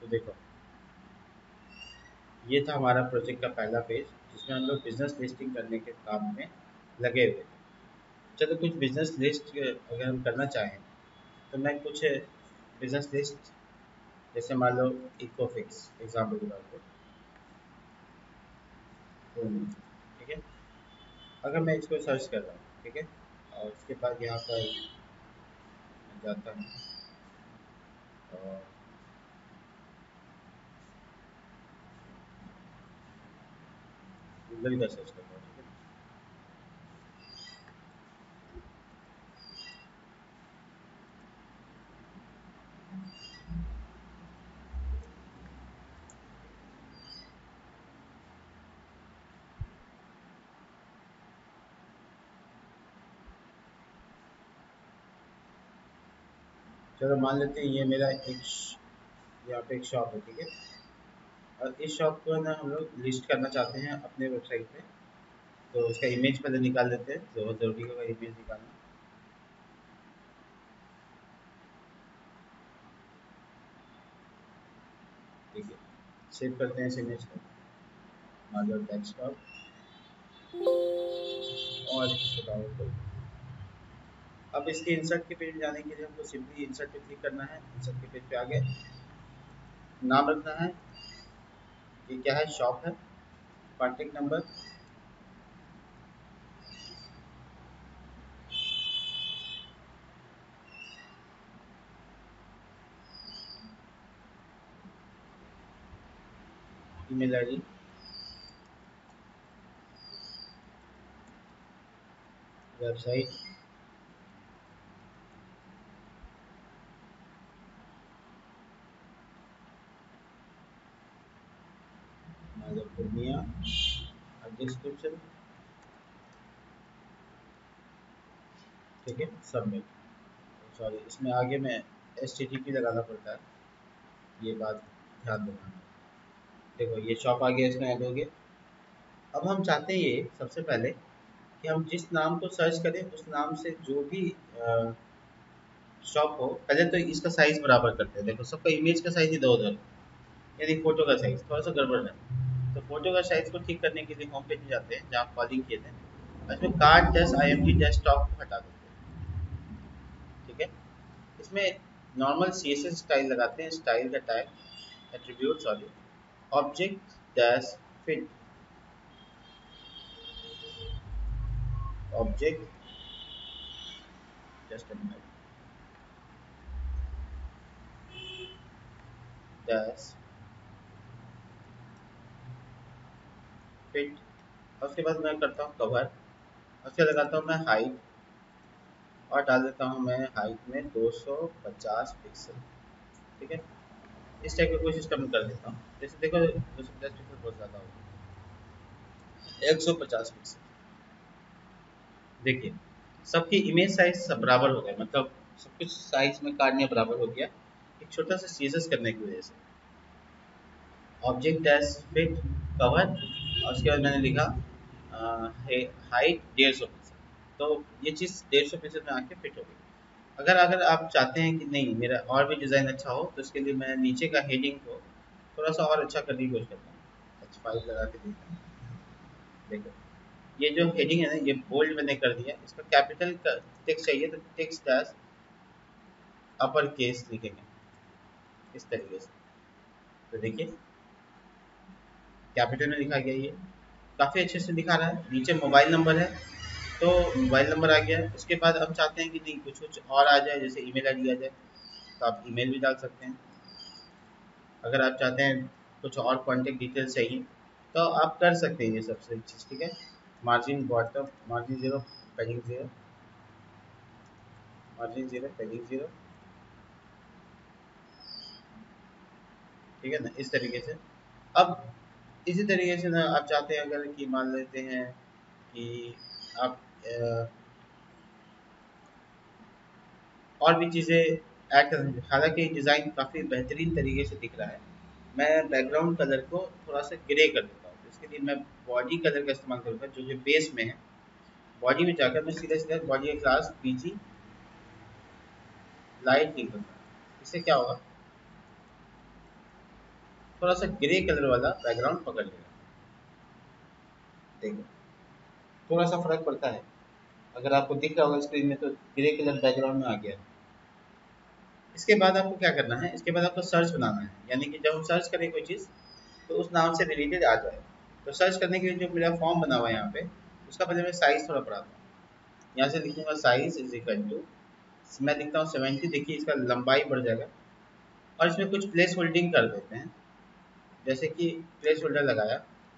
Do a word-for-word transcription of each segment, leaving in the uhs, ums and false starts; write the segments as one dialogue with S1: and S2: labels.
S1: तो देखो, ये था हमारा प्रोजेक्ट का पहला पेज, जिसमें हम लोग बिजनेस लिस्टिंग करने के काम में लगे हुए थे। चलो कुछ बिजनेस लिस्ट अगर हम करना चाहें, तो मैं कुछ बिजनेस लिस्ट, जैसे मान लो इकोफिक्स एग्जाम्पल के तौर पर, ठीक है। अगर मैं इसको सर्च कर रहा हूँ, ठीक है, और उसके बाद यहाँ पर मैं जाता हूँ और गूगल का सर्च करता हूँ, ठीक है। चलो मान लेते हैं ये मेरा एक श- यहाँ पे एक शॉप है, ठीक है। और इस शॉप को ना हम लोग लिस्ट करना चाहते हैं अपने वेबसाइट पे। तो उसका इमेज पहले निकाल लेते हैं, बहुत ज़रूरी होगा इमेज निकालना। ठीक है, सेव करते हैं इस इमेज को, माधव डेस्कटॉप, और इसको डाउनलोड करते हैं। अब इसके इंसर्ट के पेज जाने के लिए हमको सिंपली इंसर्ट पे क्लिक करना है। इंसर्ट के पेज पे आ गए, नाम रखना है, ये क्या है, शॉप है, contact number, email ID, website, Madhav Purnia, और डिस्क्रिप्शन, ठीक है, सबमिट। सॉरी, इसमें आगे में एच टी टी पी लगाना पड़ता है, ये बात ध्यान देना। देखो ये शॉप आ गया, इसमें ऐड हो गया। अब हम चाहते हैं ये सबसे पहले कि हम जिस नाम को सर्च करें उस नाम से जो भी शॉप हो, पहले तो इसका साइज बराबर करते हैं। देखो सबका इमेज का साइज इधर उधर, यानी फोटो का साइज थोड़ा सा गड़बड़ है। तो फोटो का साइज को ठीक करने के लिए होम पेज में जाते हैं जहाँ कॉलिंग किए थे, और इसमें card dash I M D desktop को हटा देते हैं, ठीक है। इसमें normal C S S style लगाते हैं, स्टाइल का tag attribute, sorry, object dash fit, object, just a minute, dash fit. और उसके बाद मैं करता हूँ कवर, उसके लगाता हूँ मैं हाइट, और डाल देता हूँ मैं हाइट में दो सौ पचास पिक्सल, ठीक है। इस टाइप का कोई सिस्टम कर देता हूँ। जैसे देखो दो सौ पचास पिक्सल बहुत ज़्यादा होगा, एक सौ पचास पिक्सल। देखिए सबकी इमेज साइज सब बराबर हो गया, मतलब सब कुछ साइज में कार्ड में बराबर हो गया, एक छोटा सा सीजस करने की वजह से। ऑब्जेक्ट डैश फिट कवर, और उसके बाद मैंने लिखा हाइट डेढ़ सौ पिक्सल। तो ये चीज़ डेढ़ सौ पिक्सल में आके फिट हो गई। अगर अगर आप चाहते हैं कि नहीं मेरा और भी डिज़ाइन अच्छा हो, तो इसके लिए मैं नीचे का हेडिंग को थोड़ा सा और अच्छा करने की कोशिश करता हूँ। एच फाइव लगा के देखता हूँ, देखो ये जो हेडिंग है ना, ये बोल्ड मैंने कर दिया। इसका कैपिटल टेक्स्ट चाहिए तो टेक्स्ट डैश अपर केस लिखेंगे इस तरीके से। तो देखिए कैपिटल में लिखा गया, ये काफ़ी अच्छे से दिखा रहा है। नीचे मोबाइल नंबर है, तो मोबाइल नंबर आ गया। उसके बाद हम चाहते हैं कि नहीं कुछ कुछ और आ जाए, जैसे ईमेल आईडी आ जाए, तो आप ईमेल भी डाल सकते हैं। अगर आप चाहते हैं कुछ और कॉन्टेक्ट डिटेल्स चाहिए, तो आप कर सकते हैं ये सबसे चीज़, ठीक है। Margin bottom, margin zero, padding zero, margin zero, padding zero, ठीक है ना, इस तरीके से। अब इसी तरीके से ना आप चाहते हैं अगर कि मान लेते हैं कि आप अ, और भी चीज़ें ऐड कर सकते हैं। हालांकि डिज़ाइन काफ़ी बेहतरीन तरीके से दिख रहा है। मैं बैकग्राउंड कलर को थोड़ा सा ग्रे कर देता हूँ, तो इसके लिए मैं बॉडी कलर का इस्तेमाल करूँगा, जो कि बेस में है। बॉडी में जाकर मैं सीधा सीधा बॉडी का क्लास पी जी लाइट लिख दूँगा। इससे क्या होगा, थोड़ा सा ग्रे कलर वाला बैकग्राउंड पकड़ लेगा। देखो थोड़ा सा फर्क पड़ता है, अगर आपको दिख रहा होगा स्क्रीन में तो ग्रे कलर बैकग्राउंड में आ गया। इसके बाद आपको क्या करना है, इसके बाद आपको सर्च बनाना है, यानी कि जब हम सर्च करें कोई चीज़ तो उस नाम से रिलेटेड आ जाए। तो सर्च करने के लिए जो मेरा फॉर्म बना हुआ है यहाँ पे, उसका पहले मैं साइज़ थोड़ा बढ़ाता हूँ। यहाँ से लिखूँगा साइज़ इज इक्वल टू, मैं लिखता हूँ सेवेंटी। देखिए इसका लंबाई बढ़ जाएगा। और इसमें कुछ प्लेस होल्डिंग कर देते हैं, जैसे कि प्लेस होल्डर लगाया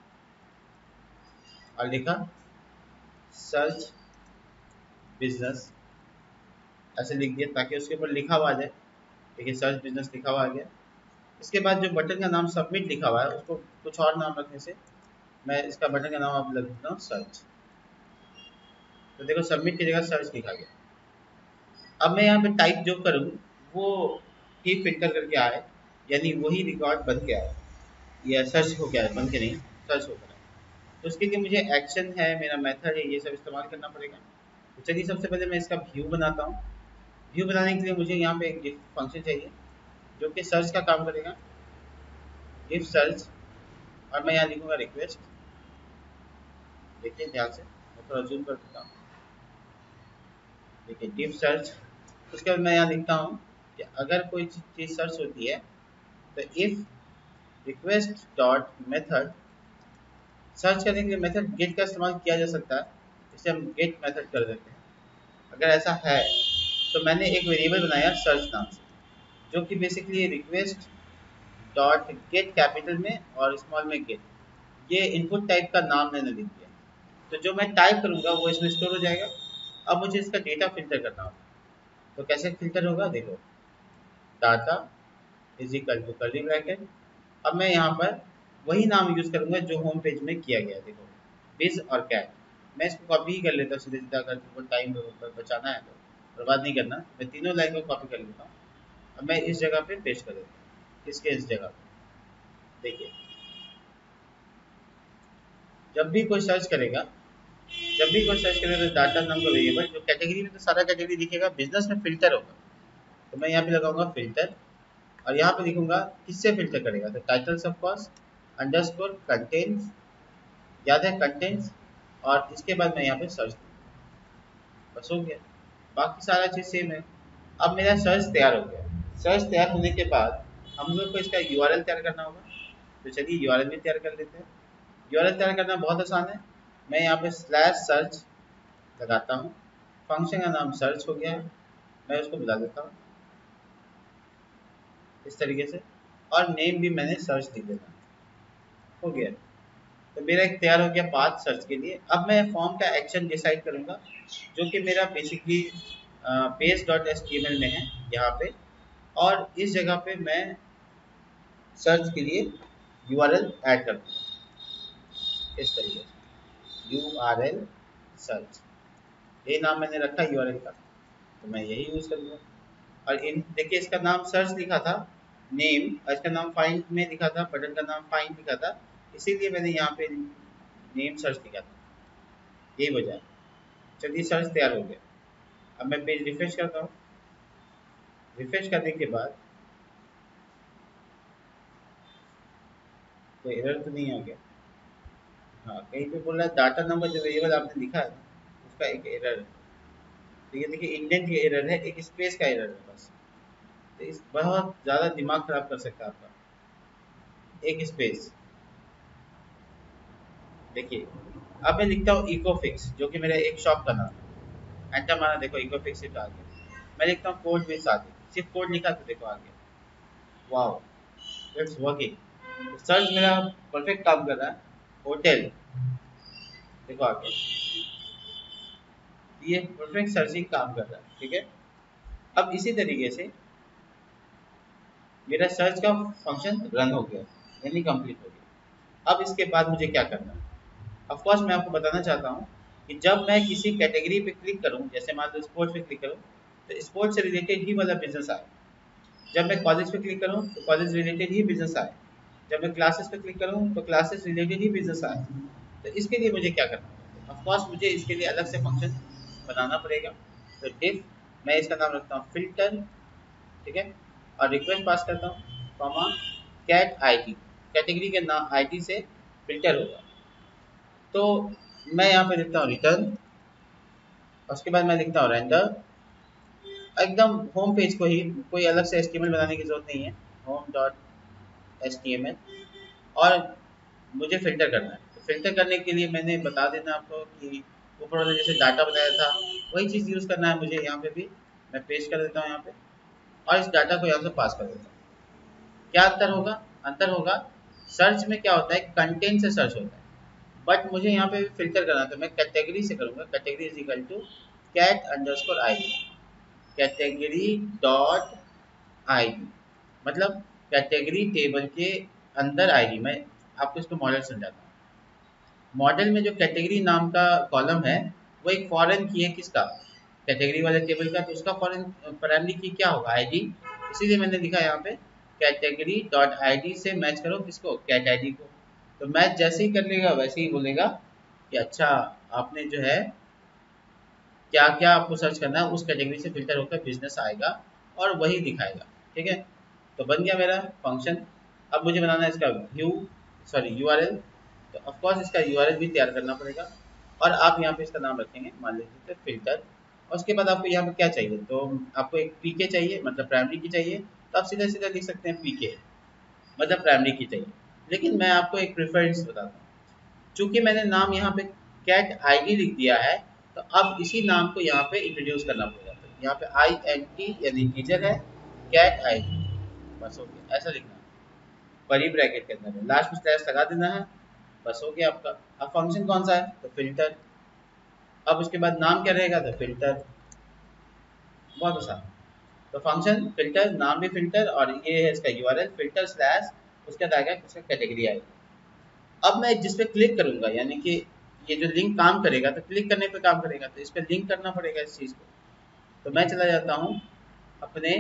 S1: और लिखा सर्च बिजनेस, ऐसे लिख दिया ताकि उसके ऊपर लिखा हुआ आ जाए। देखिए सर्च बिजनेस लिखा हुआ आ गया। इसके बाद जो बटन का नाम सबमिट लिखा हुआ है उसको कुछ और नाम रखने से मैं इसका बटन का नाम आप लिख देता हूँ सर्च। तो देखो सबमिट की जगह सर्च लिखा गया। अब मैं यहाँ पे टाइप जो करूँ वो ही फिल्टर करके आए, यानी वही रिकॉर्ड बन के आए, या सर्च हो गया है, बन के नहीं सर्च हो गया। तो उसके लिए मुझे एक्शन है, मेरा मेथड है, ये सब इस्तेमाल करना पड़ेगा। तो चलिए सबसे पहले मैं इसका व्यू बनाता हूँ। व्यू बनाने के लिए मुझे यहाँ पे एक फंक्शन चाहिए जो कि सर्च का काम करेगा, इफ सर्च, और मैं यहाँ लिखूँगा रिक्वेस्ट। देखिए ध्यान से, मैं थोड़ा जूम कर देता हूँ। देखिए डिफ सर्च। उसके बाद मैं यहाँ लिखता हूँ कि अगर कोई चीज़ सर्च होती है तो if request dot method, search करने के लिए मेथड गेट का इस्तेमाल किया जा सकता है, इसे हम गेट मेथड कर देते हैं। अगर ऐसा है तो मैंने एक वेरिएबल बनाया सर्च नाम से, जो कि basically request dot get capital में और स्मॉल में गेट, ये इनपुट टाइप का नाम मैंने लिख दिया। तो जो मैं टाइप करूँगा वो इसमें स्टोर हो जाएगा। अब मुझे इसका डेटा फिल्टर करना होगा। तो कैसे फिल्टर होगा, देखो data is equal to curly bracket. अब मैं यहाँ पर वही नाम यूज़ करूँगा जो होम पेज में किया गया। देखो बिज और कैट, मैं इसको कॉपी ही कर लेता हूँ सीधे सीधा, अगर तुमको टाइम बचाना है तो बर्बाद नहीं करना। मैं तीनों लाइन को कॉपी कर लेता हूँ। अब मैं इस जगह पे पेस्ट कर देता हूँ, इसके इस जगह पे। देखिए जब भी कोई सर्च करेगा, जब भी कोई सर्च करेगा तो डाटा नाम का वेरिएबल, जो कैटेगरी में तो सारा कैटेगरी दिखेगा, बिजनेस में फिल्टर होगा। तो मैं यहाँ पे लगाऊंगा फिल्टर, और यहाँ पे लिखूंगा किससे फिल्टर करेगा, तो titles of cost underscore contents, याद है कंटेंट्स, और इसके बाद मैं यहाँ पे सर्च दूंगा। बस हो गया, बाकी सारा चीज़ सेम है। अब मेरा सर्च तैयार हो गया। सर्च तैयार होने के बाद हम लोग को इसका यूआरएल तैयार करना होगा। तो चलिए यूआरएल भी तैयार कर लेते हैं। यूआरएल तैयार करना बहुत आसान है। मैं यहाँ पे स्लैश सर्च लगाता हूँ, फंक्शन का नाम सर्च हो गया है, मैं उसको बुला देता हूँ इस तरीके से, और नेम भी मैंने सर्च लिख देना, हो गया। तो मेरा एक तैयार हो गया पाथ सर्च के लिए। अब मैं फॉर्म का एक्शन डिसाइड करूँगा, जो कि मेरा basically page dot H T M L में है यहाँ पे, और इस जगह पे मैं सर्च के लिए यू आर एल ऐड कर दूँगा इस तरीके से, यू आर एल सर्च, ये नाम मैंने रखा यू आर एल का, तो मैं यही यूज़ करूँगा। और इन देखिए इसका नाम सर्च लिखा था, नेम, और इसका नाम फाइंड में लिखा था, बटन का नाम फाइंड लिखा था, इसीलिए मैंने यहाँ पे नेम सर्च लिखा था, यही वजह है। चलिए सर्च तैयार हो गया। अब मैं पेज रिफ्रेश करता हूँ। रिफ्रेश करने के बाद कोई एरर तो नहीं आ गया। हाँ कहीं पे बोल रहा है डाटा नंबर जो वेरिएबल आपने लिखा है उसका एक एरर है। तो ये देखिए इंडेंट का एरर है, एक स्पेस का एरर है बस। तो इस बहुत ज़्यादा दिमाग खराब कर सकता है आपका, एक स्पेस। देखिए अब मैं लिखता हूँ इको फिक्स, जो कि मेरा एक शॉप का नाम है। एंटर मारा, देखो इको फिक्स आ गया। मैं लिखता हूँ कोड में साथ, सिर्फ कोड लिखा तो देखो आ गया। Wow, it's working. सर्च मेरा परफेक्ट काम कर रहा है। होटल, देखो आ गया। ये परफेक्ट सर्चिंग काम कर रहा है, ठीक है। अब इसी तरीके से मेरा सर्च का फंक्शन रन हो गया, यानी कंप्लीट हो गया। अब इसके बाद मुझे क्या करना है, ऑफ कोर्स मैं आपको बताना चाहता हूँ कि जब मैं किसी कैटेगरी पे क्लिक करूँ, जैसे मान लो स्पोर्ट्स पे क्लिक करूँ तो स्पोर्ट्स से रिलेटेड ही वाला बिजनेस आए। जब मैं कॉलेज पे क्लिक करूँ तो कॉलेज रिलेटेड ही बिजनेस आए। जब मैं क्लासेस पे क्लिक करूँ तो क्लासेस रिलेटेड ही बिजनेस आए। तो इसके लिए मुझे क्या करना है, ऑफ कोर्स मुझे इसके लिए अलग से फंक्शन बनाना पड़ेगा। तो डिफ, मैं इसका नाम रखता हूँ फिल्टर, ठीक है, और रिक्वेस्ट पास करता हूँ कॉमा कैट आईडी। कैटेगरी के नाम आईडी से फिल्टर होगा। तो मैं यहाँ पे लिखता हूँ रिटर्न, उसके बाद मैं लिखता हूँ रेंडर, एकदम होम पेज को ही, कोई अलग से एचटीएमएल बनाने की जरूरत नहीं है, home dot H T M L, और मुझे फ़िल्टर करना है। तो फ़िल्टर करने के लिए मैंने बता देना आपको कि ऊपर वाले जैसे डाटा बनाया था वही चीज़ यूज़ करना है मुझे। यहाँ पे भी मैं पेस्ट कर देता हूँ यहाँ पे, और इस डाटा को यहाँ से पास कर देता हूँ। क्या अंतर होगा? अंतर होगा, सर्च में क्या होता है, कंटेंट से सर्च होता है, बट मुझे यहाँ पे फ़िल्टर करना है तो मैं कैटेगरी से करूँगा। Category is equal to cat underscore I D, category dot I D, मतलब कैटेगरी टेबल के अंदर आईडी। मैं आपको इसको मॉडल समझाता हूँ। मॉडल में जो कैटेगरी नाम का कॉलम है वो एक फॉरेन की है, किसका? कैटेगरी वाले टेबल का। तो उसका फॉरेन प्राइमरी की क्या होगा? आईडी। इसीलिए मैंने लिखा यहाँ पे कैटेगरी डॉट आईडी से मैच करो किसको? कैट आईडी को। तो मैच जैसे ही कर लेगा वैसे ही बोलेगा कि अच्छा आपने जो है क्या क्या आपको सर्च करना है, उस कैटेगरी से फिल्टर होकर बिजनेस आएगा और वही दिखाएगा। ठीक है, तो बन गया मेरा फंक्शन। अब मुझे बनाना है इसका व्यू, सॉरी यूआरएल। तो ऑफकोर्स इसका यूआरएल भी तैयार करना पड़ेगा, और आप यहाँ पे इसका नाम रखेंगे, मान लीजिए फिल्टर। और उसके बाद आपको यहाँ पे क्या चाहिए, तो आपको एक पीके चाहिए, मतलब प्राइमरी की चाहिए। तो आप सीधा सीधा लिख सकते हैं पीके, मतलब प्राइमरी की चाहिए। लेकिन मैं आपको एक प्रेफरेंस बताता हूँ, चूंकि मैंने नाम यहाँ पे कैट आईडी लिख दिया है, तो अब इसी नाम को यहाँ पे इंट्रोड्यूस करना पड़ेगा। तो यहाँ पे आई एन टी यानी टीचर है, कैट आईडी, बस हो गया, ऐसा लिखना है बड़ी ब्रैकेट के अंदर है, लास्ट में स्लैश लगा देना है, बस हो गया आपका। अब फंक्शन कौन सा है, तो फिल्टर। अब उसके बाद नाम क्या रहेगा, तो फिल्टर, बहुत आसान। तो फंक्शन फिल्टर, नाम भी फिल्टर, और ये है इसका यूआरएल फिल्टर स्लैश, उसके बाद आएगा उसका कैटेगरी आएगी। अब मैं जिस पे क्लिक करूंगा, यानी कि ये जो लिंक काम करेगा, तो क्लिक करने पे काम करेगा, तो इस पर लिंक करना पड़ेगा इस चीज़ को। तो मैं चला जाता हूँ अपने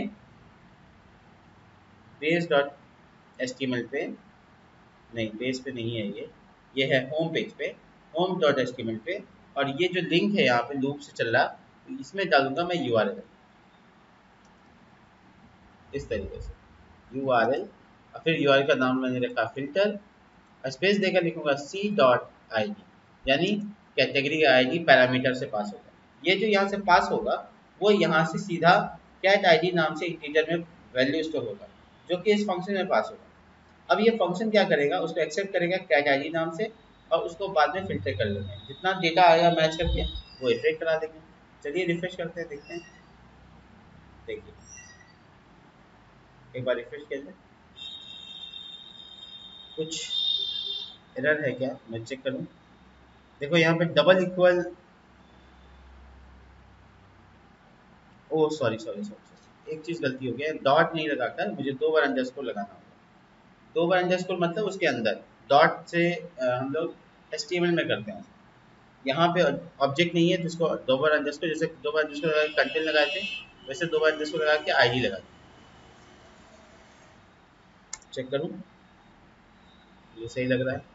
S1: base dot H T M L पे, नहीं बेस पे नहीं है ये ये है होम पेज पे, home dot H T M L पे, और ये जो लिंक है यहाँ पे लूप से चल रहा, तो इसमें डालूंगा मैं यू आर एल, इस तरीके से यू आर एल। और फिर यू आर एल का नाम मैंने रखा फिल्टर, स्पेस देकर लिखूंगा सी डॉट आई डी, यानी कैटेगरी का आईडी पैरामीटर से पास होगा। ये जो यहाँ से पास होगा वो यहाँ से सीधा कैट आईडी नाम से इंटीजर में वैल्यू स्टोर होगा, जो कि इस फंक्शन में पास होगा। अब ये फंक्शन क्या करेगा, उसको एक्सेप्ट करेगा कैट आईडी नाम से, और उसको बाद में फिल्टर कर लेंगे, जितना डेटा आएगा मैच करके वो इटरेट करा देंगे। चलिए रिफ्रेश करते हैं, देखते हैं। देखिए एक बार रिफ्रेश कर लें, कुछ एरर है क्या, मैं चेक करूँ। देखो यहाँ पे double equal, oh sorry sorry sorry एक चीज़ गलती हो गया, डॉट नहीं लगाकर मुझे दो बार अंडरस्कोर लगाना होगा। दो बार अंडरस्कोर मतलब उसके अंदर डॉट से अ, हम लोग एचटीएमएल में करते हैं। यहाँ पे ऑब्जेक्ट नहीं है तो इसको दो बार अंडरस्कोर, जैसे दो बार अंडरस्कोर लगा के कंटेंट लगाए थे, वैसे दो बार अंडरस्कोर लगा के आईडी लगा दी। चेक करूँ, ये सही लग रहा है,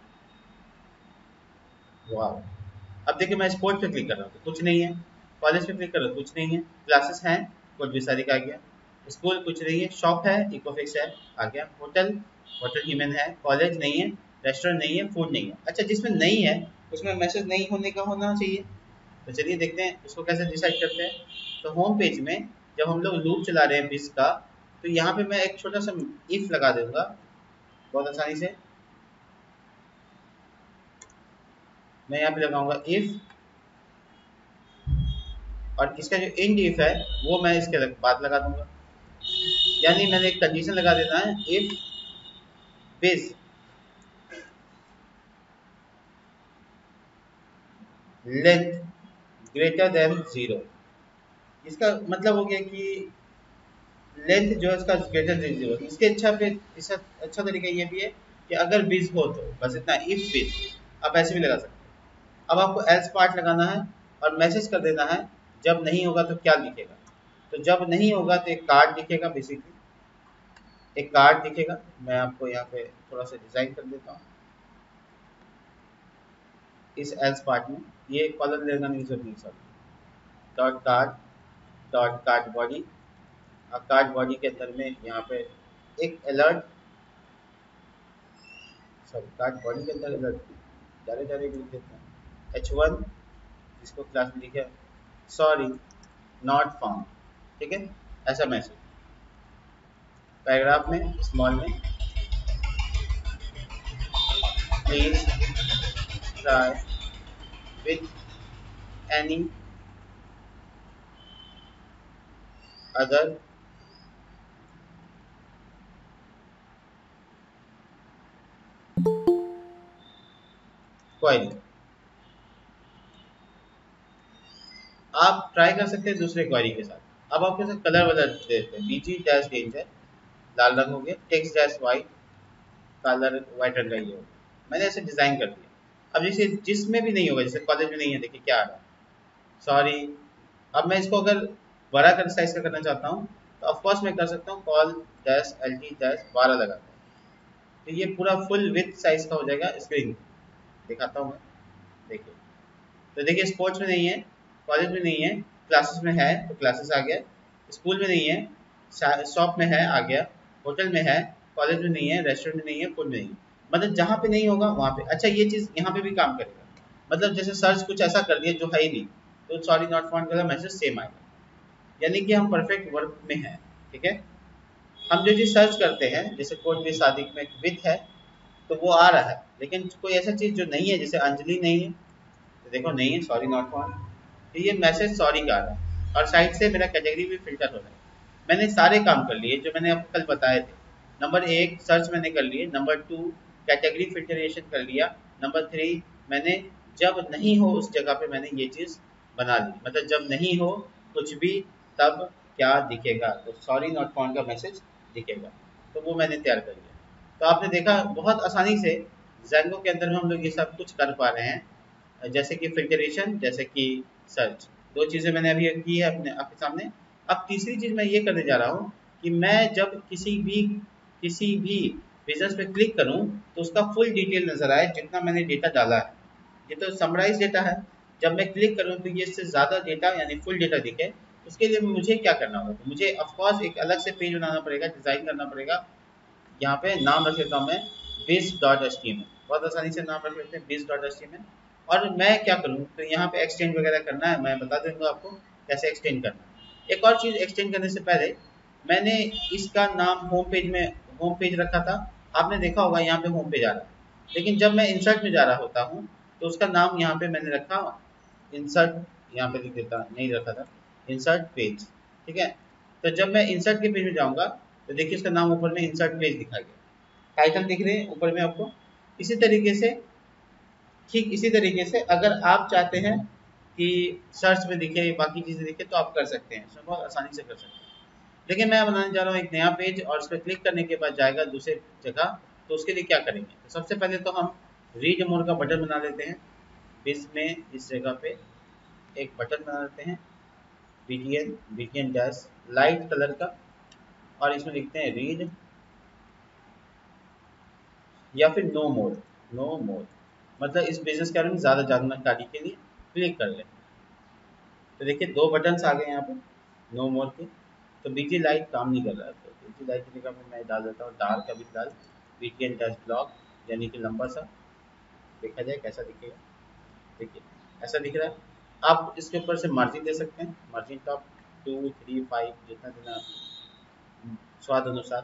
S1: वाह। अब देखिए मैं स्पोर्ट पे क्लिक कर रहा हूँ तो कुछ नहीं है, कॉलेज पे क्लिक कर रहा हूँ कुछ नहीं है, क्लासेस हैं कुछ भी सारी का आ गया, स्कूल कुछ नहीं है, शॉप है इकोफिक्स है आ गया, होटल होटल ह्यूमन है, कॉलेज नहीं है, रेस्टोरेंट नहीं है, फूड नहीं है। अच्छा जिसमें नहीं है उसमें मैसेज नहीं होने का होना चाहिए। तो चलिए देखते हैं उसको कैसे डिसाइड करते हैं। तो होम पेज में जब हम लोग लूप चला रहे हैं बिस का, तो यहाँ पे मैं एक छोटा सा इफ लगा दूंगा बहुत आसानी से। मैं यहाँ पे लगाऊंगा इफ, और इसका जो एंड इफ है वो मैं इसके बाद लगा दूंगा। यानी मैंने एक कंडीशन लगा देना है, इफ बिस लेंथ ग्रेटर देन जीरो। इसका मतलब हो गया कि लेंथ जो है इसका ग्रेटर देन जीरो। इसके अच्छा पे इसका अच्छा तरीका ये भी है कि अगर बिस हो तो बस इतना, इफ बिस आप ऐसे भी लगा सकते हैं। अब आपको एल्स पार्ट लगाना है और मैसेज कर देना है जब नहीं होगा तो क्या दिखेगा। तो जब नहीं होगा तो एक कार्ड दिखेगा, बेसिकली एक कार्ड दिखेगा। मैं आपको यहाँ पे थोड़ा सा डिजाइन कर देता हूँ इस एल्स पार्ट में, ये कॉलम लगाने की जरूरत नहीं sir. Dot card dot card body, और कार्ड बॉडी के अंदर में यहाँ पे एक अलर्ट सॉरी कार्ड बॉडी के अंदर डायरेक्ट डायरेक्ट लिख देते हैं एच वन, जिसको क्लास में लिखे सॉरी नॉट फाउंड, ठीक है, ऐसा मैसेज। पैराग्राफ में स्मॉल में please try with any other query. आप ट्राई कर सकते हैं दूसरे क्वेरी के साथ। अब आपके साथ कलर बदल देते हैं, बीजी डैश डेंजर लाल रंग हो गया, टेक्स्ट डैश वाइट काला वाइट रंग का ये हो गया। मैंने ऐसे डिजाइन कर दिया। अब जैसे जिसमें भी नहीं होगा, जैसे कॉलेज में नहीं है, देखिए क्या आ रहा है सॉरी। अब मैं इसको अगर बड़ा कर साइज का करना चाहता हूँ तो ऑफकोर्स मैं कर सकता हूँ col dash L T dash बारह लगाता हूँ, तो ये पूरा फुल विथ साइज का हो जाएगा। स्क्रीन दिखाता हूँ मैं, देखिए। तो देखिए स्पोर्ट्स में नहीं है, कॉलेज में नहीं है, क्लासेस में है तो क्लासेस आ गया, स्कूल में नहीं है, शॉप में है आ गया, होटल में है, कॉलेज में नहीं है, रेस्टोरेंट में नहीं है, फूड में नहीं है। मतलब जहाँ पे नहीं होगा वहाँ पे। अच्छा ये चीज़ यहाँ पे भी काम करेगा, मतलब जैसे सर्च कुछ ऐसा कर दिया जो है ही नहीं, तो सॉरी नॉट फाउंड का मैसेज सेम आएगा, यानी कि हम परफेक्ट वर्क में हैं, ठीक है। हम जो चीज़ सर्च करते हैं, जैसे कोर्ट में शादी में विथ है तो वो आ रहा है, लेकिन कोई ऐसा चीज़ जो नहीं है, जैसे अंजलि नहीं है तो देखो नहीं है सॉरी नॉट फाउंड, तो ये मैसेज सॉरी का आ रहा है। और साइड से मेरा कैटेगरी भी फिल्टर हो रहा है। मैंने सारे काम कर लिए जो मैंने आपको कल बताए थे। नंबर एक सर्च मैंने कर लिए, नंबर टू कैटेगरी फिल्टरेशन कर लिया, नंबर थ्री मैंने जब नहीं हो उस जगह पे मैंने ये चीज़ बना ली, मतलब जब नहीं हो कुछ भी तब क्या दिखेगा, तो सॉरी नॉट फाउंड का मैसेज दिखेगा, तो वो मैंने तैयार कर लिया। तो आपने देखा बहुत आसानी से ज़ेंगो के अंदर में हम लोग ये सब कुछ कर पा रहे हैं, जैसे कि फिल्टरेशन, जैसे कि सर्च। दो चीज़ें मैंने अभी की है अपने आपके सामने। अब तीसरी चीज़ मैं ये करने जा रहा हूँ कि मैं जब किसी भी किसी भी बिजनेस पे क्लिक करूँ तो उसका फुल डिटेल नज़र आए, जितना मैंने डेटा डाला है। ये तो समराइज डेटा है, जब मैं क्लिक करूँ तो ये इससे ज़्यादा डेटा यानी फुल डेटा दिखे। उसके लिए मुझे क्या करना होगा, तो मुझे ऑफकोर्स एक अलग से पेज बनाना पड़ेगा, डिज़ाइन करना पड़ेगा। यहाँ पे नाम रख लेता हूँ मैं biz dot H T M L, बहुत आसानी से नाम रख लेते हैं biz dot H T M L. और मैं क्या करूँ, तो यहाँ पे एक्सटेंड वगैरह करना है, मैं बता दूंगा आपको कैसे एक्सटेंड करना है। एक और चीज़ एक्सटेंड करने से पहले मैंने इसका नाम होम पेज में होम पेज रखा था, आपने देखा होगा यहाँ पे होम पेज आ रहा है, लेकिन जब मैं इंसर्ट में जा रहा होता हूँ तो उसका नाम यहाँ पे मैंने रखा इंसर्ट, यहाँ पे लिख देता नहीं रखा था इंसर्ट पेज, ठीक है। तो जब मैं इंसर्ट के पेज में जाऊँगा तो देखिए उसका नाम ऊपर में इंसर्ट पेज दिखा गया, टाइटल दिख रहे हैं ऊपर में आपको। इसी तरीके से ठीक इसी तरीके से अगर आप चाहते हैं कि सर्च में दिखे बाकी चीज़ें दिखे तो आप कर सकते हैं, इसमें बहुत आसानी से कर सकते हैं। लेकिन मैं बनाने जा रहा हूँ एक नया पेज और उस पर क्लिक करने के बाद जाएगा दूसरे जगह, तो उसके लिए क्या करेंगे, तो सबसे पहले तो हम रीड मोर का बटन बना लेते हैं। इसमें इस जगह पे एक बटन बना लेते हैं B T N B T N dash light colour का, और इसमें लिखते हैं रीड या फिर नो मोर। नो मोर मतलब इस बिजनेस के बारे में ज़्यादा जानकारी के लिए क्लिक कर लें। तो देखिए दो बटन्स आ गए यहाँ पे नो मोर के। तो बीजी लाइट काम नहीं कर रहा है, तो बीजी लाइट की जगह पे मैं डाल देता हूँ डार्क अभी फिलहाल B T N dash block, यानी कि लंबा सा। देखा जाए कैसा दिखेगा, देखिए ऐसा दिख रहा है। आप इसके ऊपर से मार्जिन दे सकते हैं, मार्जिन का टू थ्री फाइव जितना देना स्वाद अनुसार।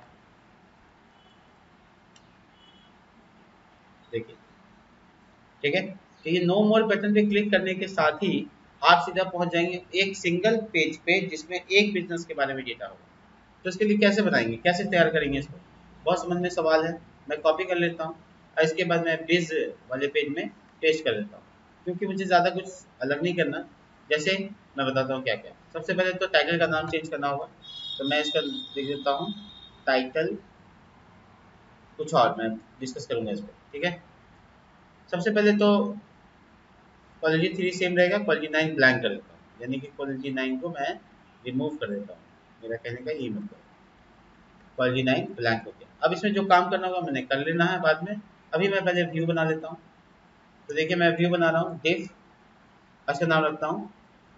S1: देखिए ठीक है। तो ये नो मोर बटन पे क्लिक करने के साथ ही आप सीधा पहुंच जाएंगे एक सिंगल पेज पे जिसमें एक बिजनेस के बारे में डेटा होगा। तो इसके लिए कैसे बनाएंगे, कैसे तैयार करेंगे इसको, बहुत समझ में सवाल है। मैं कॉपी कर लेता हूँ और इसके बाद मैं बिज वाले पेज में पेस्ट कर लेता हूँ, क्योंकि मुझे ज़्यादा कुछ अलग नहीं करना। जैसे मैं बताता हूँ क्या क्या। सबसे पहले तो टाइटल का नाम चेंज करना होगा, तो मैं इसका लिख देता हूँ टाइटल कुछ और, मैं डिस्कस करूँगा इस पर, ठीक है। सबसे पहले तो क्वालिटी थ्री सेम रहेगा, क्वालिटी नाइन ब्लैंक कर देता हूँ, यानी कि क्वालिटी नाइन को मैं रिमूव कर देता हूँ। मेरा कहने का यही मतलब, क्वालिटी नाइन ब्लैंक हो गया। अब इसमें जो काम करना होगा मैंने कर लेना है बाद में। अभी मैं पहले व्यू बना लेता हूँ। तो देखिए मैं व्यू बना रहा हूँ डिफ, इसका नाम रखता हूँ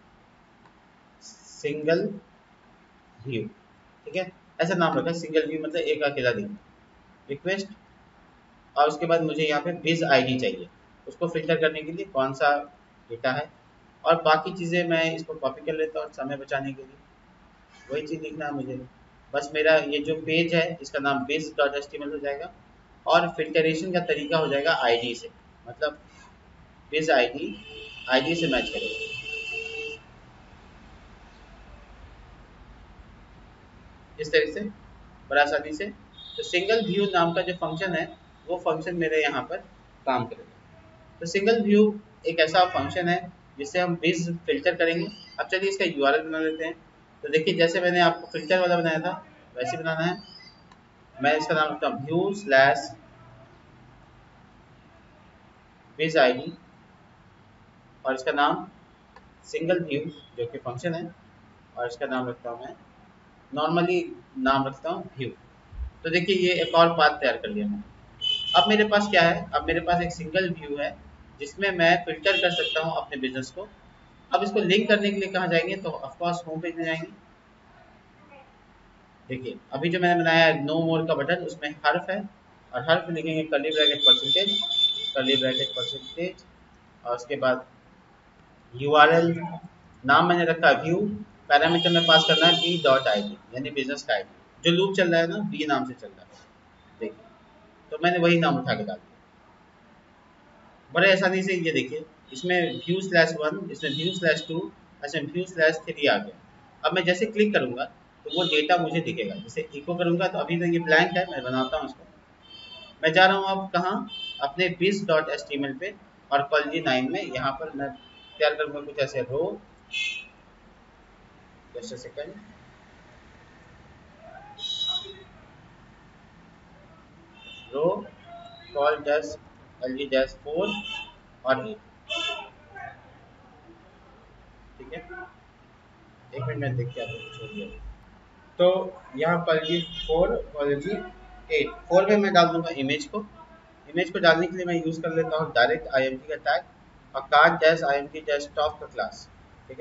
S1: सिंगल व्यू, ठीक है। ऐसा नाम रखा है सिंगल व्यू, मतलब एक अकेला दिखना। रिक्वेस्ट और उसके बाद मुझे यहाँ पे बिज आईडी चाहिए, उसको फिल्टर करने के लिए कौन सा डेटा है, और बाकी चीज़ें मैं इसको कॉपी कर लेता हूँ समय बचाने के लिए। वही चीज़ लिखना है मुझे। बस मेरा ये जो पेज है इसका नाम biz dot H T M L हो जाएगा, और फिल्टरेशन का तरीका हो जाएगा आईडी से, मतलब बिज आईडी आईडी से मैच करेगा इस तरह से बड़ा आसानी से। तो सिंगल व्यू नाम का जो फंक्शन है वो फंक्शन मेरे यहाँ पर काम करेगा। तो सिंगल व्यू एक ऐसा फंक्शन है जिससे हम बिज फिल्टर करेंगे। अब चलिए इसका यूआरएल बना लेते हैं। तो देखिए जैसे मैंने आपको फिल्टर वाला बनाया था वैसे बनाना है। मैं इसका नाम रखता हूँ व्यू स्लैश बिज आईडी, और इसका नाम सिंगल व्यू जो कि फंक्शन है, और इसका नाम रखता हूँ मैं नॉर्मली नाम रखता हूँ व्यू। तो देखिए ये एक और पाथ तैयार कर लिया मैंने। अब मेरे पास क्या है, अब मेरे पास एक सिंगल व्यू है जिसमें मैं फिल्टर कर सकता हूँ अपने बिजनेस को। अब इसको लिंक करने के लिए कहाँ जाएंगे, तो ऑफकोर्स होम पेज में जाएंगे। देखिए अभी जो मैंने बनाया है नो मोर का बटन, उसमें हर्फ है, और हर्फ लिखेंगे curly bracket percentage, curly bracket percentage, और उसके बाद यूआरएल नाम मैंने रखा है व्यू, पैरामीटर में पास करना है बी डॉट आई डी यानी बिजनेस का आईडी। जो लूप चल रहा है ना बी नाम से चल रहा है, देखिए तो मैंने वही नाम उठा के डाल दिया बड़े आसानी से। ये देखिए इसमें व्यू स्लैश वन, इसमें व्यू स्लैश टू, इसमें व्यू स्लैश थ्री आ गया। अब मैं जैसे क्लिक करूंगा तो वो डेटा मुझे दिखेगा। जैसे इको करूंगा तो अभी तो ये ब्लैंक है, मैं बनाता हूँ इसको। मैं जा रहा हूँ अब कहाँ, अपने biz dot H T M L पे, और कॉलजी नाइन में यहाँ पर मैं तैयार करूंगा कुछ ऐसे row, just second, row col dash L G dash four और एट, ठीक है। एक मिनट में देख के आपको छोड़ दिया। तो यहाँ पर जी फोर और जी एट, फोर में मैं डाल दूंगा इमेज को। इमेज को डालने के लिए मैं यूज़ कर लेता हूँ डायरेक्ट आई एम टी का टैग और card dash I M T dash top का क्लास, ठीक है।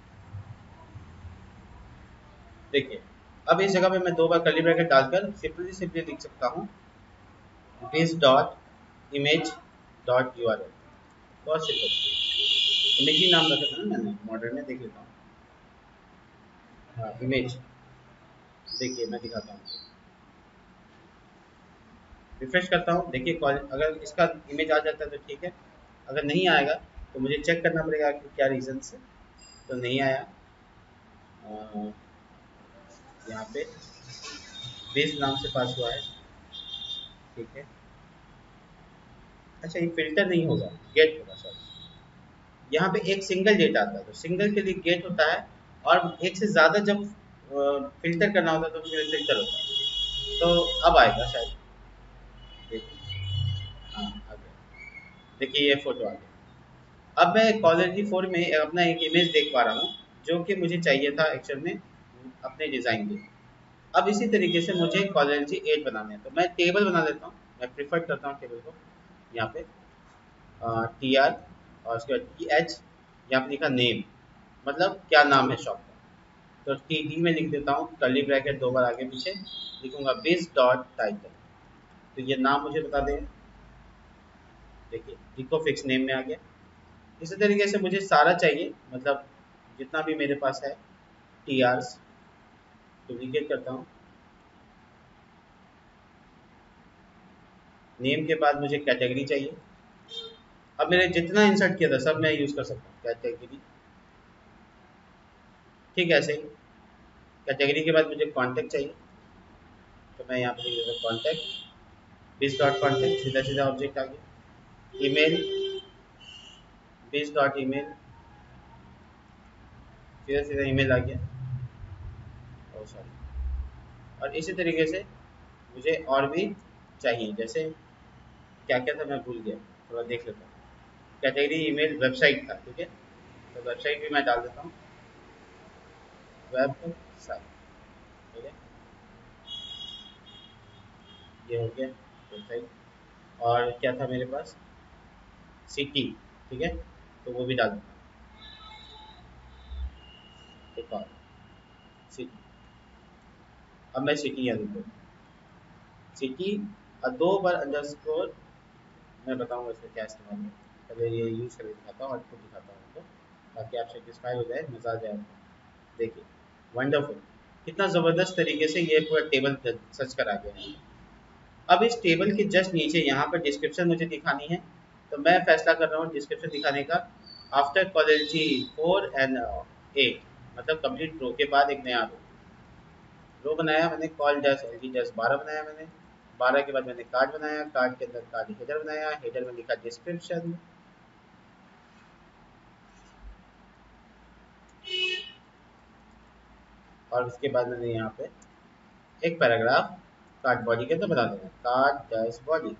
S1: देखिए अब इस जगह पे मैं दो बार कर्ली ब्रैकेट डालकर सिंपली सिंपली लिख सकता हूँ this dot image dot U R L. बहुत सिंपल, इमेज ही नाम रखा था ना मैंने, मॉडर्न में देख लेता हूँ। हाँ इमेज, देखिए मैं दिखाता हूँ, रिफ्रेश करता हूँ। देखिए अगर इसका इमेज आ जाता है तो ठीक है, अगर नहीं आएगा तो मुझे चेक करना पड़ेगा कि क्या रीज़न से तो नहीं आया। यहाँ पे बेस नाम से पास हुआ है, ठीक है। अच्छा ये फिल्टर नहीं होगा, गेट होगा सॉरी। यहाँ पे एक सिंगल डेटा आता है तो सिंगल के लिए गेट होता है, और एक से ज़्यादा जब फिल्टर करना होता है तो फिर फिल्टर होता है। तो अब आएगा शायद, देखिए हाँ आ गया। देखिए ये फोटो आ गया। अब मैं कॉलर जी फोर में अपना एक इमेज देख पा रहा हूँ जो कि मुझे चाहिए था एक्चुअल में अपने डिज़ाइन के। अब इसी तरीके से मुझे कॉलर जी एट बनाना है, तो मैं टेबल बना लेता हूँ। मैं प्रीफर करता हूँ टेबल को, यहाँ पे टी आर और उसके बाद टी एच, यहाँ पे लिखा नेम, मतलब क्या नाम है शॉप का। तो टी डी में लिख देता हूँ कर्ली ब्रैकेट दो बार आगे पीछे, लिखूंगा बिज डॉट टाइटल, तो ये नाम मुझे बता दें। देखिए इको फिक्स नेम में आ गया। इसी तरीके से मुझे सारा चाहिए, मतलब जितना भी मेरे पास है टी आर्स, डुप्लीकेट करता हूँ। नेम के बाद मुझे कैटेगरी चाहिए। अब मैंने जितना इंसर्ट किया था सब मैं यूज़ कर सकता हूँ कैटेगरी, ठीक है ऐसे ही। कैटेगरी के बाद मुझे कॉन्टैक्ट चाहिए, तो मैं यहाँ पे लिख देता हूँ कॉन्टैक्ट, बिज डॉट कॉन्टैक्ट, सीधा सीधा ऑब्जेक्ट आ गया। ईमेल, बिज डॉट ईमेल, सीधा सीधा ईमेल आ गया। और सॉरी, और इसी तरीके से मुझे और भी चाहिए, जैसे क्या क्या था मैं भूल गया, थोड़ा देख लेता हूँ। कैटेगरी ईमेल वेबसाइट था, ठीक है, तो वेबसाइट भी मैं डाल देता हूँ, वेब साइट, ठीक है। ये हो गया वेबसाइट। और क्या था मेरे पास, सिटी, ठीक है, तो वो भी डाल देता हूँ एक और सिटी। अब मैं सिटी यहाँ लिख दूँ, सिटी और दो बार अंडरस्कोर, मैं बताऊंगा इसका क्या इस्तेमाल है। पहले ये यूज़ करके दिखाता हूँ, आउटपुट दिखाता हूँ आपको, ताकि आप सेटिस्फाई हो जाए, मज़ा आ जाए आपको। देखिए वंडरफुल, कितना ज़बरदस्त तरीके से ये पूरा टेबल सर्च करा गया है। अब इस टेबल के जस्ट नीचे यहाँ पर डिस्क्रिप्शन मुझे दिखानी है, तो मैं फैसला कर रहा हूँ डिस्क्रिप्शन दिखाने का। After quality four and eight, मतलब कंप्लीट रो के बाद एक नया रो रो बनाया मैंने, col dash L G dash बारह बनाया मैंने। बारह के बाद मैंने कार्ड बनाया, कार्ड के अंदर कार्ड हेडर बनाया, हेडर में लिखा डिस्क्रिप्शन, और उसके बाद मैंने यहाँ पे एक पैराग्राफ कार्ड बॉडी के अंदर बना देना, कार्ड डैश बॉडी,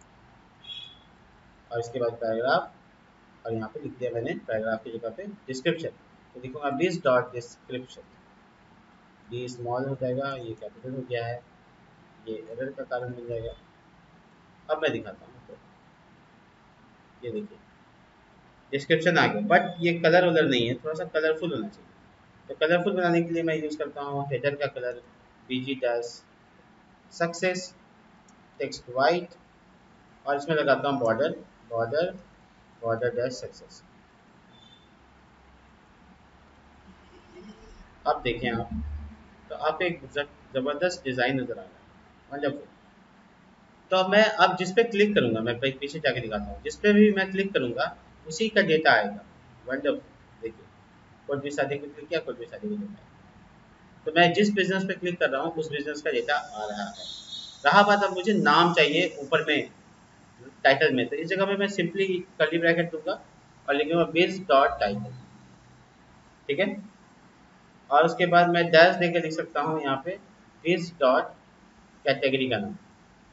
S1: और इसके बाद पैराग्राफ, और यहाँ पे लिख दिया मैंने पैराग्राफ की जगह पे डिस्क्रिप्शन, तो लिखूंगा बीस डॉट डिस्क्रिप्शन। बी स्मॉल हो जाएगा, ये कैपिटल हो गया है, ये एरर का कारण बन जाएगा। अब मैं दिखाता हूँ आपको, ये देखिए डिस्क्रिप्शन आ गया, बट ये कलर वलर नहीं है, थोड़ा सा कलरफुल होना चाहिए। तो कलरफुल बनाने के लिए मैं यूज़ करता हूँ हेडर का colour BG dash success text white, और इसमें लगाता हूँ border border border dash success. अब देखें आप, तो आप एक ज़बरदस्त डिज़ाइन नज़र आ रहा है, वंडरफुल। तो अब मैं अब जिस पे क्लिक करूंगा, मैं पीछे जाके दिखाता हूँ, जिस पे भी मैं क्लिक करूंगा उसी का डेटा आएगा। वंडरफुल, देखिए कोई भी शादी पे क्लिक किया, कोई भी शादी का डेटा आएगा। तो मैं जिस बिजनेस पे क्लिक कर रहा हूँ उस बिजनेस का डेटा आ रहा है। रहा बात, अब मुझे नाम चाहिए ऊपर में टाइटल में, तो इस जगह पे मैं सिंपली कर्ली ब्रैकेट दूंगा और लिखूंगा बिज डॉट टाइटल, ठीक है। और उसके बाद मैं डैश देकर लिख सकता हूँ यहाँ पे बिज डॉट कैटेगरी का नाम।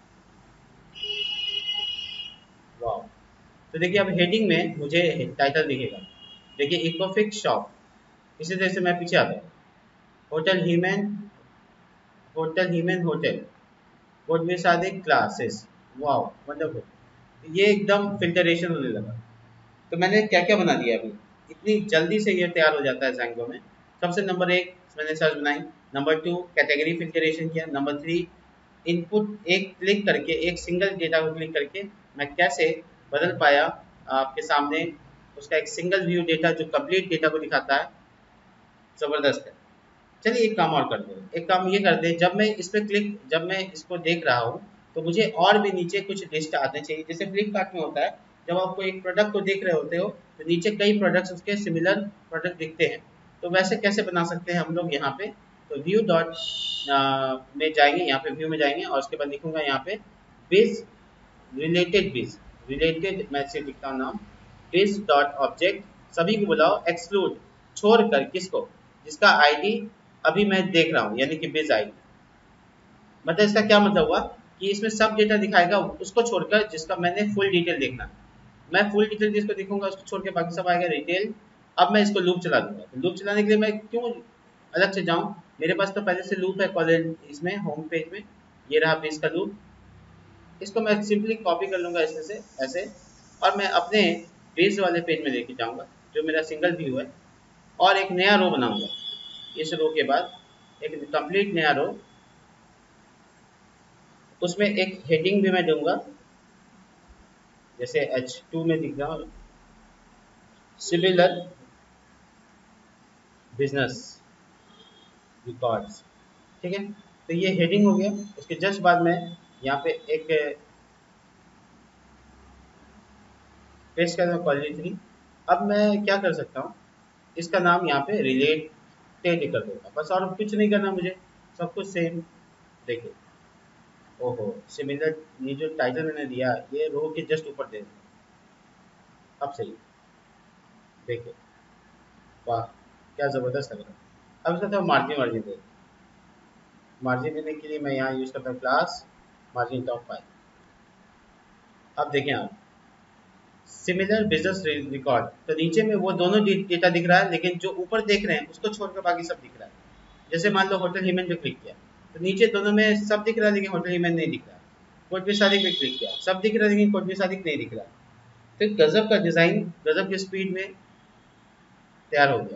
S1: वाह, तो देखिए अब हेडिंग में मुझे टाइटल दिखेगा, देखिए इकोफिक्स शॉप। इसी तरह से मैं पीछे आता हूँ, होटल हीमैन, होटल हीमैन होटल, कोट में शादी क्लासेस। वाह वंडरफुल, ये एकदम फिल्टरेशन होने लगा। तो मैंने क्या क्या बना दिया अभी, इतनी जल्दी से ये तैयार हो जाता है ज़ैंगो में। सबसे नंबर एक मैंने सर्च बनाई, नंबर टू कैटेगरी फिल्टरेशन किया, नंबर थ्री इनपुट एक क्लिक करके, एक सिंगल डेटा को क्लिक करके मैं कैसे बदल पाया आपके सामने उसका एक सिंगल व्यू डेटा जो कंप्लीट डेटा को दिखाता है, ज़बरदस्त है। चलिए एक काम और कर दे, एक काम ये कर दे, जब मैं इस पर क्लिक, जब मैं इसको देख रहा हूँ तो मुझे और भी नीचे कुछ लिस्ट आने चाहिए, जैसे फ्लिपकार्ट में होता है, जब आप कोई एक प्रोडक्ट को देख रहे होते हो तो नीचे कई प्रोडक्ट्स उसके सिमिलर प्रोडक्ट दिखते हैं। तो वैसे कैसे बना सकते हैं हम लोग यहाँ पे, तो व्यू डॉट में जाएंगे, यहाँ पे व्यू में जाएंगे और उसके बाद लिखूंगा यहाँ पे बिज रिलेटेड बिज, रिलेटेड मैं से लिखता हूँ नाम, बिज डॉट ऑब्जेक्ट, सभी को बुलाओ एक्सक्लूड, छोड़ कर किसको, जिसका आईडी अभी मैं देख रहा हूँ, यानी कि बिज आईडी। मतलब इसका क्या मतलब हुआ कि इसमें सब डेटा दिखाएगा उसको छोड़कर जिसका मैंने फुल डिटेल देखना है। मैं फुल डिटेल जिसको देखूंगा उसको छोड़ के बाकी सब आएगा रिटेल। अब मैं इसको लूप चला दूंगा, तो लूप चलाने के लिए मैं क्यों अलग से जाऊं, मेरे पास तो पहले से लूप है कॉलेज इसमें होम पेज में, ये रहा पेज का लूप। इसको मैं सिंपली कॉपी कर लूँगा इसमें से ऐसे, और मैं अपने बेस वाले पेज में लेके जाऊँगा जो मेरा सिंगल व्यू है, और एक नया रो बनाऊँगा। इस रो के बाद एक कंप्लीट नया रो, उसमें एक हेडिंग भी मैं दूंगा, जैसे एच टू में दिख रहा हूँ, सिमिलर बिजनेस रिकॉर्ड्स, ठीक है। तो ये हेडिंग हो गया। उसके जस्ट बाद में यहाँ पे एक पेस्ट कर दूँगा क्वालिटी थ्री। अब मैं क्या कर सकता हूँ, इसका नाम यहाँ पे रिलेटेड कर दूंगा, बस और कुछ नहीं करना मुझे, सब कुछ सेम। देखिए ओहो सिमिलर, ये जो टाइटल मैंने दिया ये रो के जस्ट ऊपर दे दूंगा। अब सही, देखिए वाह क्या ज़बरदस्त लग रहा है। अब इसका थोड़ा मार्जिन वार्जिन दे, मार्जिन देने के लिए मैं यहाँ यूज़ करता हूँ क्लास मार्जिन टॉप फाइव। अब देखें आप सिमिलर बिजनेस रिकॉर्ड, तो नीचे में वो दोनों डेटा दिख रहा है, लेकिन जो ऊपर देख रहे हैं उसको छोड़कर बाकी सब दिख रहा है। जैसे मान लो होटल हीमन पे क्लिक किया तो नीचे दोनों में सब दिख रहा है, लेकिन होटल हीमन नहीं दिख रहा। कोट भी सादिक पे क्लिक किया, सब दिख रहा है लेकिन कोट भी सादिक नहीं दिख रहा। तो गजब का डिज़ाइन, गजब की स्पीड में तैयार हो गया।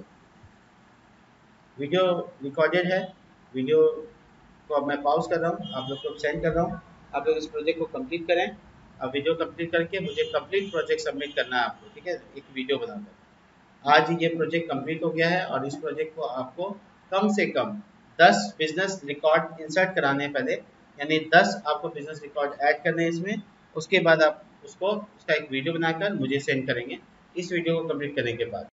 S1: वीडियो रिकॉर्डेड है, वीडियो को अब मैं पॉज कर रहा हूँ, आप लोग को सेंड कर रहा हूँ। आप लोग इस प्रोजेक्ट को कंप्लीट करें। अब वीडियो कंप्लीट करके मुझे कंप्लीट प्रोजेक्ट सबमिट करना है आपको, ठीक है, एक वीडियो बनाकर। आज ये प्रोजेक्ट कंप्लीट हो गया है और इस प्रोजेक्ट को आपको कम से कम दस बिजनेस रिकॉर्ड इंसर्ट कराने हैं पहले, यानी दस आपको बिजनेस रिकॉर्ड ऐड करने हैं इसमें। उसके बाद आप उसको उसका एक वीडियो बनाकर मुझे सेंड करेंगे इस वीडियो को कंप्लीट करने के बाद।